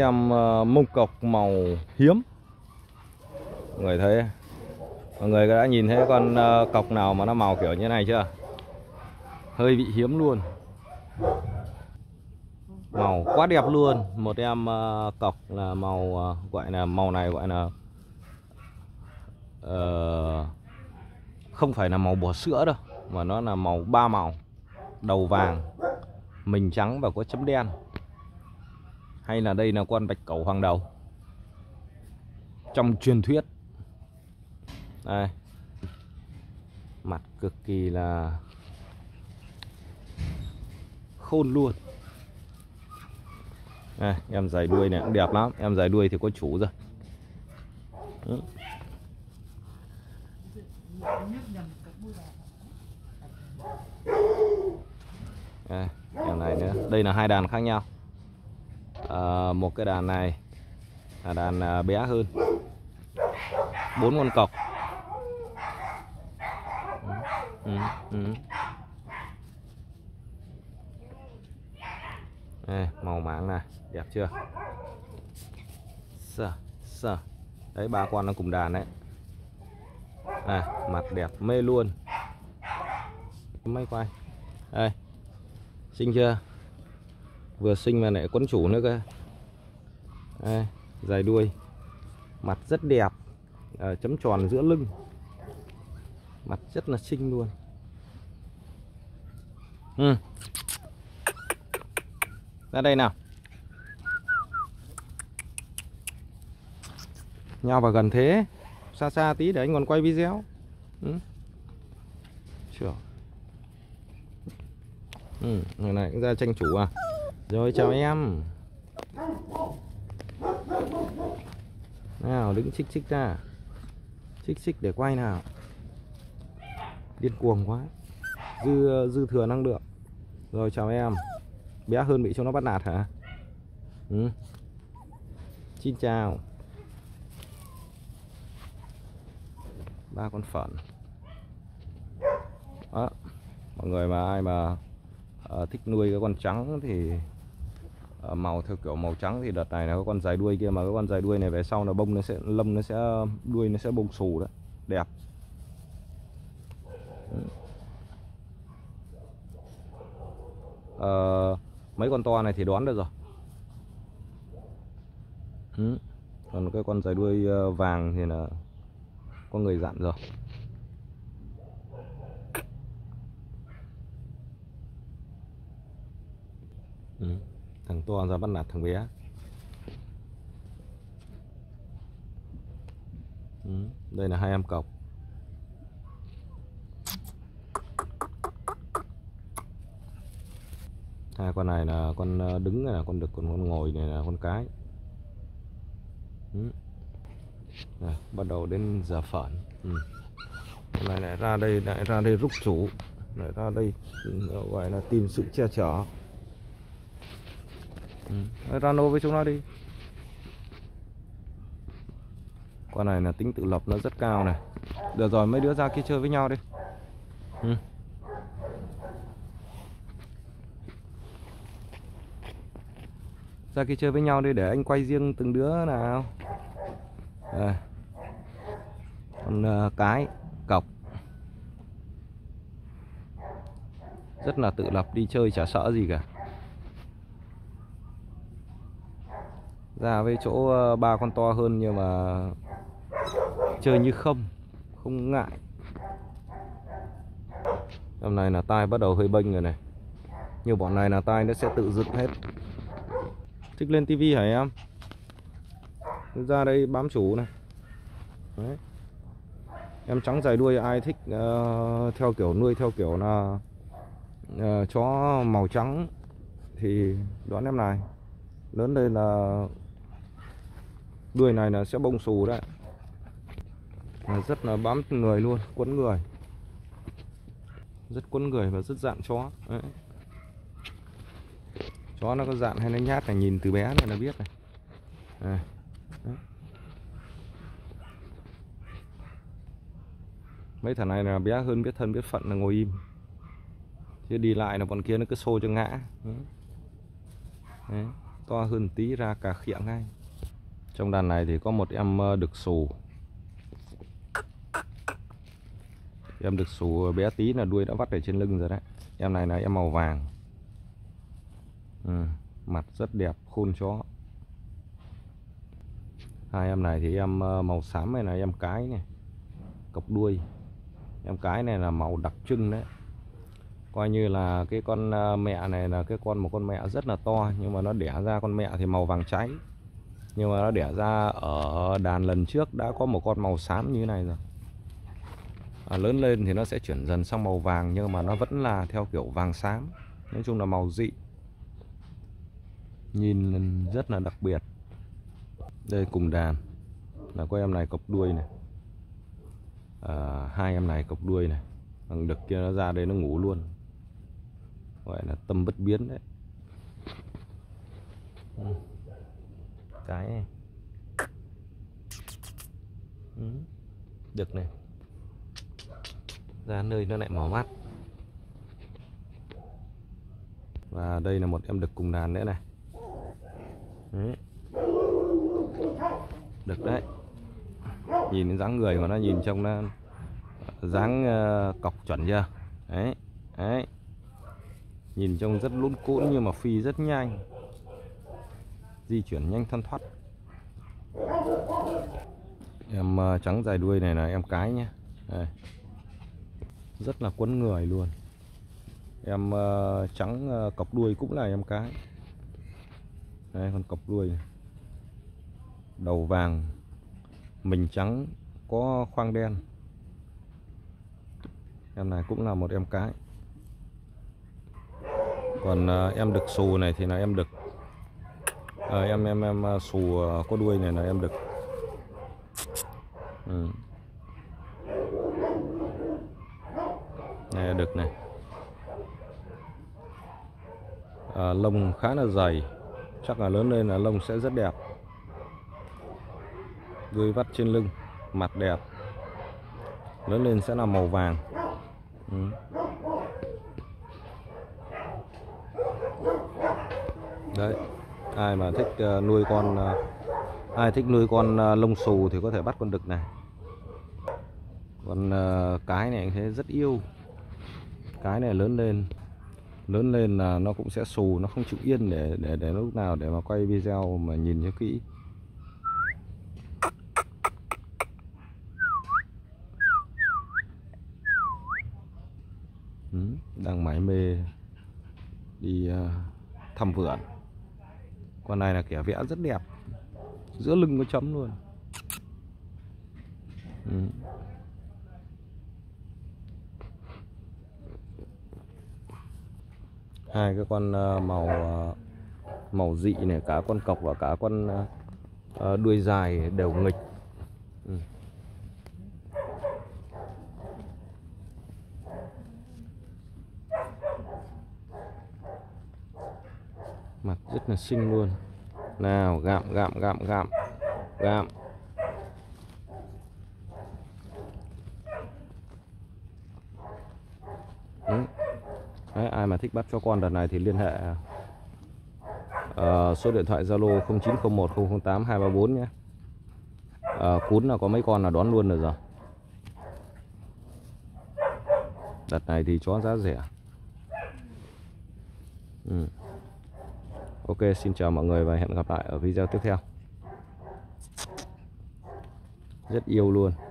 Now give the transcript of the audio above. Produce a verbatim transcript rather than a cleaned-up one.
Em uh, mông cọc màu hiếm. Mọi người thấy, mọi người đã nhìn thấy con uh, cọc nào mà nó màu kiểu như này chưa? Hơi bị hiếm luôn. Màu quá đẹp luôn. Một em uh, cọc là màu uh, gọi là màu này gọi là uh, không phải là màu bò sữa đâu, mà nó là màu ba màu, đầu vàng, mình trắng và có chấm đen. Hay là đây là con bạch cẩu hoàng đầu trong truyền thuyết. Đây, mặt cực kỳ là khôn luôn. Đây, em dài đuôi này cũng đẹp lắm. Em dài đuôi thì có chủ rồi. Ừ. Đây, em này nữa. Đây là hai đàn khác nhau. À, một cái đàn này là đàn bé hơn, bốn con cọc. Ừ, ừ. Đây, màu máng này đẹp chưa? Sờ, sờ. Đấy, ba con nó cùng đàn đấy. À, mặt đẹp mê luôn. Máy quay. Đây, xinh chưa? Vừa xinh mà lại quấn chủ nữa cơ. Đây, dài đuôi, mặt rất đẹp, à, chấm tròn giữa lưng, mặt rất là xinh luôn. Ừ. Ra đây nào. Nhau vào gần thế, xa xa tí để anh còn quay video. Ừ. Sure. Ừ, người này cũng ra tranh chủ à. Rồi, chào em. Nào, đứng xích xích ra. Xích xích để quay nào. Điên cuồng quá. Dư dư thừa năng lượng. Rồi, chào em. Bé hơn bị cho nó bắt nạt hả? Ừ. Xin chào. Ba con phởn. Đó. Mọi người mà ai mà uh, thích nuôi cái con trắng thì uh, màu theo kiểu màu trắng thì đợt này là có con dài đuôi kia, mà cái con dài đuôi này về sau là bông nó sẽ lông nó sẽ đuôi nó sẽ bông xù đấy, đẹp. Uh, mấy con to này thì đoán được rồi. Ừ. Còn cái con dài đuôi uh, vàng thì là có người dặn rồi. Ừ. Thằng to ra bắt nạt thằng bé. Ừ. Đây là hai em cọc. Hai con này là con đứng này là con đực, còn con ngồi này là con cái. Ừ. Này, bắt đầu đến giờ phởn. Ừ. Con này lại ra đây, lại ra đây rúc chủ, lại ra đây gọi là tìm sự che chở. Ừ. Ra nô với chúng nó đi. Con này là tính tự lập nó rất cao này. Được rồi, mấy đứa ra kia chơi với nhau đi. Ừ. Ra kia chơi với nhau đi để anh quay riêng từng đứa nào. Đây. Con uh, cái cọc rất là tự lập, đi chơi chả sợ gì cả. Ra với chỗ uh, ba con to hơn nhưng mà chơi như không, không ngại. Hôm nay là tai bắt đầu hơi bênh rồi này. Nhiều bọn này là tai nó sẽ tự dựng hết. Thích lên tivi hả em? Ra đây bám chủ này. Đấy. Em trắng dài đuôi ai thích uh, theo kiểu nuôi theo kiểu là uh, chó màu trắng thì đoán em này. Lớn đây là đuôi này là sẽ bông xù đấy. Rất là bám người luôn, quấn người. Rất quấn người và rất dạn chó. Đấy. Chó nó có dạn hay nó nhát là nhìn từ bé này là biết này. À. Đấy. Mấy thằng này là bé hơn biết thân biết phận là ngồi im, chứ đi lại là bọn kia nó cứ xô cho ngã. Đấy. Đấy. to hơn tí ra cà khịa ngay. Trong đàn này thì có một em đực xù. Em đực xù bé tí là đuôi đã vắt ở trên lưng rồi đấy. Em này là em màu vàng. Ừ, mặt rất đẹp, khôn chó. Hai em này thì em màu xám này là em cái này, cọc đuôi. Em cái này là màu đặc trưng đấy. Coi như là cái con mẹ này là cái con một con mẹ rất là to, nhưng mà nó đẻ ra con mẹ thì màu vàng cháy. Nhưng mà nó đẻ ra ở đàn lần trước đã có một con màu xám như thế này rồi. À, lớn lên thì nó sẽ chuyển dần sang màu vàng, nhưng mà nó vẫn là theo kiểu vàng xám. Nói chung là màu dị, nhìn rất là đặc biệt. Đây cùng đàn là có em này cọc đuôi này, à, hai em này cọc đuôi này. Thằng đực kia nó ra đây nó ngủ luôn, gọi là tâm bất biến đấy. Ừ. Cái này. Ừ. Đực này ra nơi nó lại mỏ mắt. Và đây là một em đực cùng đàn nữa này. Đấy. Đực đấy. Nhìn cái dáng người của nó, nhìn trông nó dáng uh, cọc chuẩn chưa? Đấy. Đấy. Nhìn trông rất lún cũn nhưng mà phi rất nhanh, di chuyển nhanh thoăn thoắt. Em uh, trắng dài đuôi này là em cái nhé. Đây. Rất là quấn người luôn. Em uh, trắng uh, cọc đuôi cũng là em cái. Đây, con cọc đuôi này. Đầu vàng, mình trắng, có khoang đen. Em này cũng là một em cái. Còn uh, em đực xù này thì là em đực. uh, Em em em uh, xù uh, có đuôi này là em đực. Ừ. Này là đực này. À, lông khá là dày, chắc là lớn lên là lông sẽ rất đẹp. Đuôi vắt trên lưng, mặt đẹp, lớn lên sẽ là màu vàng. Ừ. Đấy, ai mà thích uh, nuôi con uh, ai thích nuôi con uh, lông xù thì có thể bắt con đực này. Con uh, cái này thế rất yêu. Cái này lớn lên lớn lên là nó cũng sẽ xù, nó không chịu yên để để để lúc nào để mà quay video mà nhìn cho kỹ. Ừ, đang mải mê đi uh, thăm vườn. Con này là kẻ vẽ rất đẹp, giữa lưng có chấm luôn. Ừ. Hai cái con uh, màu uh, màu dị này, cả con cọc và cả con uh, đuôi dài đều nghịch. Ừ. Mặt rất là xinh luôn. Nào gặm gặm gặm gặm gặm. Ừ. Đấy, ai mà thích bắt cho con đợt này thì liên hệ uh, số điện thoại Zalo không chín không một không không tám hai ba bốn nhé. Uh, cún là có mấy con là đón luôn được rồi. Đợt này thì chó giá rẻ. Ừ. Ok, xin chào mọi người và hẹn gặp lại ở video tiếp theo. Rất yêu luôn.